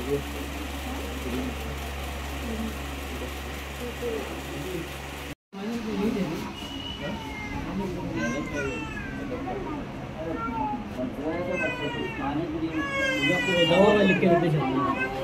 दवा लिख के देते हैं।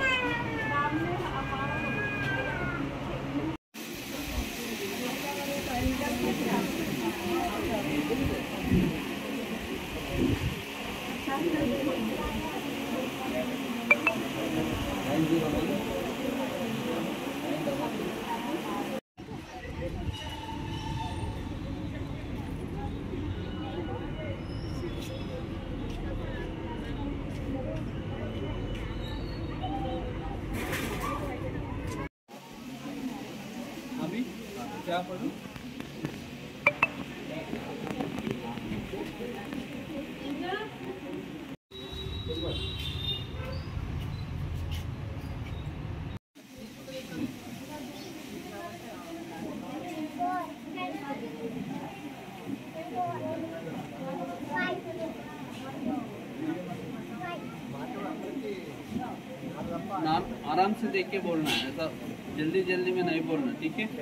अभी क्या पढ़ूं? नाम आराम से देख के बोलना है, ऐसा जल्दी जल्दी में नहीं बोलना, ठीक है?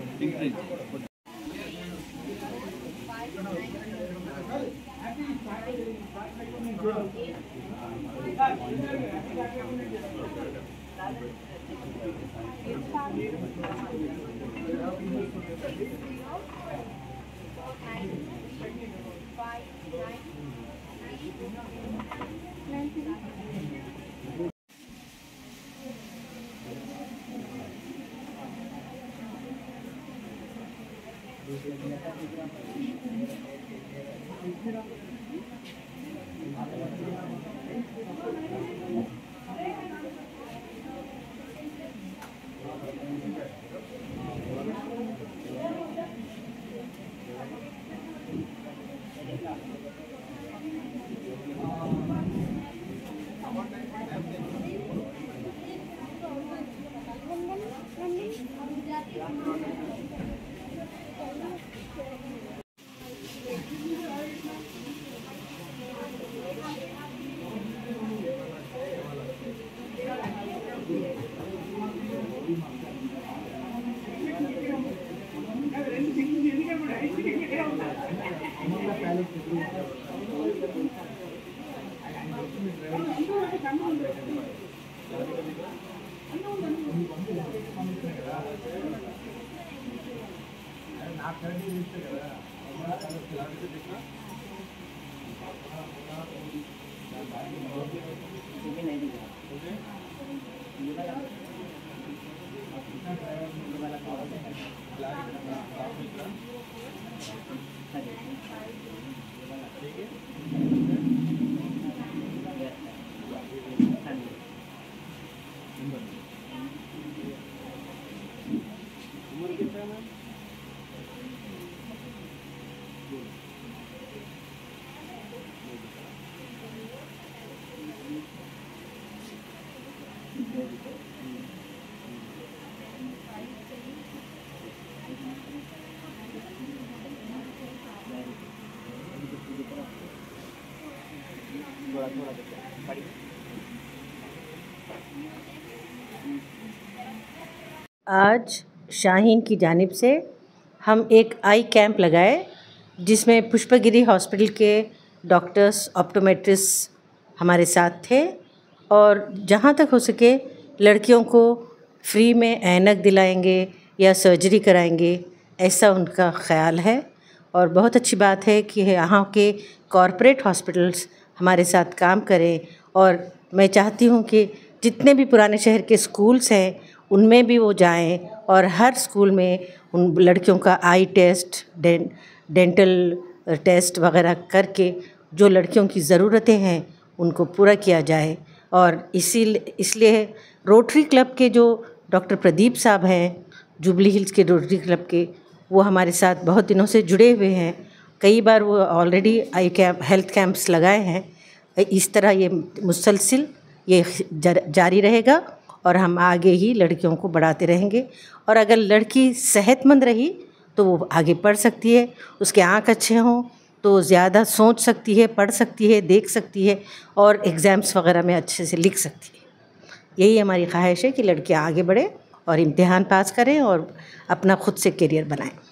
उम्र कितना है? आज शाहीन की जानिब से हम एक आई कैंप लगाए जिसमें पुष्पगिरी हॉस्पिटल के डॉक्टर्स ऑप्टोमेट्रिस्ट हमारे साथ थे और जहाँ तक हो सके लड़कियों को फ्री में ऐनक दिलाएंगे या सर्जरी कराएंगे, ऐसा उनका ख़्याल है। और बहुत अच्छी बात है कि यहाँ के कॉरपोरेट हॉस्पिटल्स हमारे साथ काम करें और मैं चाहती हूँ कि जितने भी पुराने शहर के स्कूल्स हैं उनमें भी वो जाएं और हर स्कूल में उन लड़कियों का आई टेस्ट, डेंटल टेस्ट वगैरह करके जो लड़कियों की ज़रूरतें हैं उनको पूरा किया जाए। और इसलिए रोटरी क्लब के जो डॉक्टर प्रदीप साहब हैं, जुबली हिल्स के रोटरी क्लब के, वो हमारे साथ बहुत दिनों से जुड़े हुए हैं। कई बार वो already eye camp, health camps लगाए हैं। इस तरह ये मुसलसिल ये जारी रहेगा और हम आगे ही लड़कियों को बढ़ाते रहेंगे। और अगर लड़की सेहतमंद रही तो वो आगे पढ़ सकती है, उसके आँख अच्छे हों तो ज़्यादा सोच सकती है, पढ़ सकती है, देख सकती है और एग्ज़ाम्स वगैरह में अच्छे से लिख सकती है। यही हमारी ख्वाहिश है कि लड़कियां आगे बढ़ें और इम्तिहान पास करें और अपना खुद से करियर बनाएं।